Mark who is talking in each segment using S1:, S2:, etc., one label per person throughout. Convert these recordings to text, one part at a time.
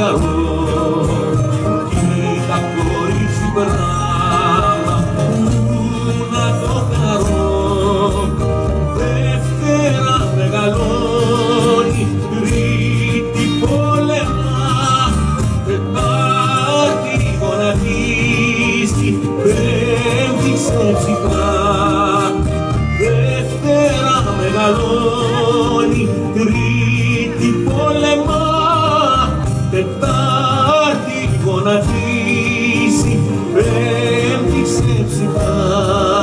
S1: χαρώ. Κοίτα κορίτσι πράγμα να το χαρώ. Δευτέρα μεγαλώνει, Τρίτη πόλεμα, Τετάρτη γονατίζει, Πέμπτη ξεψυχά. Δευτέρα μεγαλώνει, Τρίτη πόλεμα, Τετάρτη γονατίζει, Πέμπτη ξεψυχά.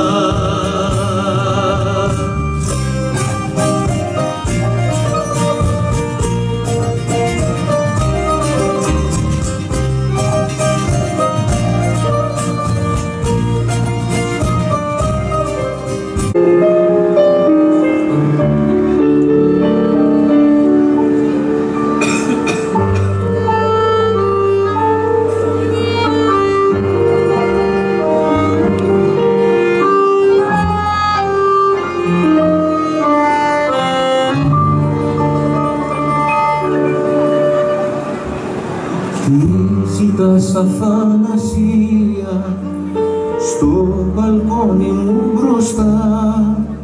S2: Ζητάς αθανασία στο μπαλκόνι μου μπροστά,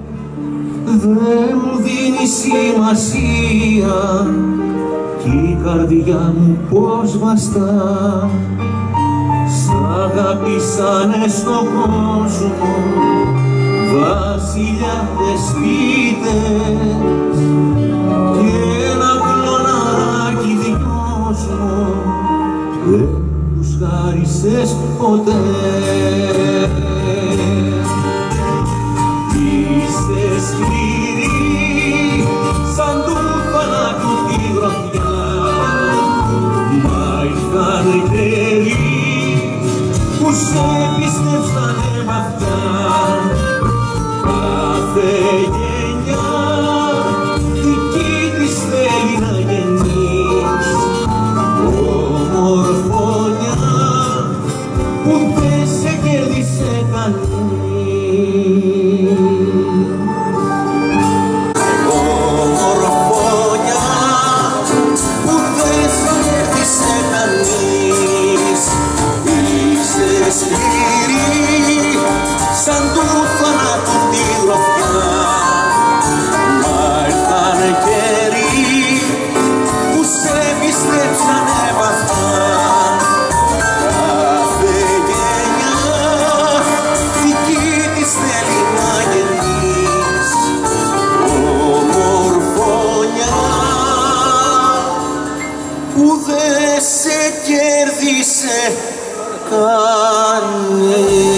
S2: δε μου δίνει σημασία κι η καρδιά μου πως βαστά. Σ' αγαπήσανε στον κόσμο βασιλιάδες σπίτες και ένα κλωναράκι δυο μου δεν τους χάρισες ποτέ. Είστε σκληροί σαν του θανάτου τη γροθιά, μα ήρθαν καιροί που σε πίστευσανε βαθιά. Κάθε γενιά δική της θέλει να γεννείς, ομορφωνιά που δεν σε κέρδισε κανείς. Ομορφωνιά που δεν σε κέρδισε κανείς. Είσαι σκληρή σαν του θανάτου τη γροθιά, μα ήρθανε καιροί που σε πιστέψανε βαθιά. Κάθε γενιά δική της θέλει να γεννείς, ομορφωνιά που δεν σε κέρδισε κανείς.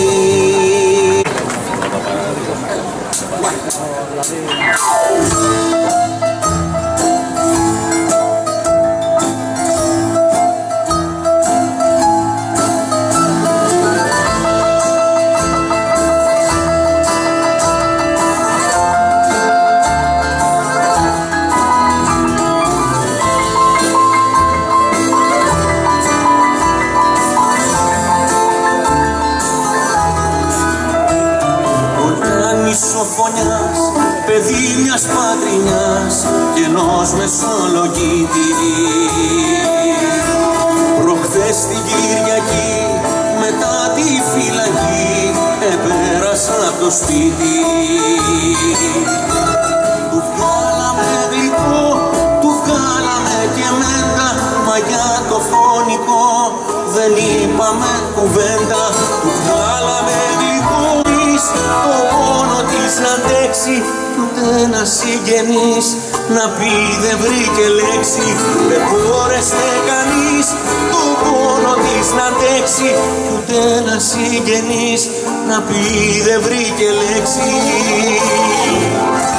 S3: Φωνιάς, παιδί μιας πατρινιάς και ενός μεσολογγίτη. Προχθές την Κυριακή μετά τη φυλακή επέρασα απ' το σπίτι. Του βγάλαμε γλυκό, του βγάλαμε και μέντα, μα για το φωνικό δεν είπαμε κουβέντα. Του βγάλαμε γλυκό, το πόνο της να αντέξει κι ούτε ένα συγγενής να πει δεν βρήκε λέξη. Δεν μπόρεσε κανείς το πόνο της να αντέξει κι ούτε ένα συγγενής να πει δεν βρήκε λέξη.